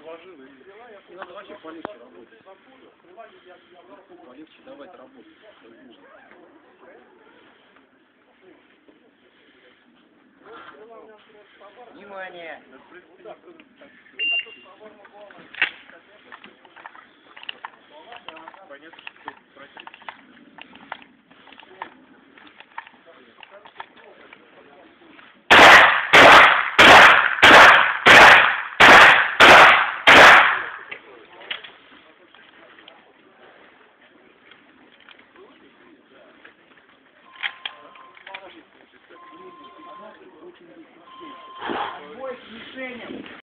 сложил и надо вообще полегче работать. Полегче давать работать. Внимание! Понятно, что просить. Бой с мишенью!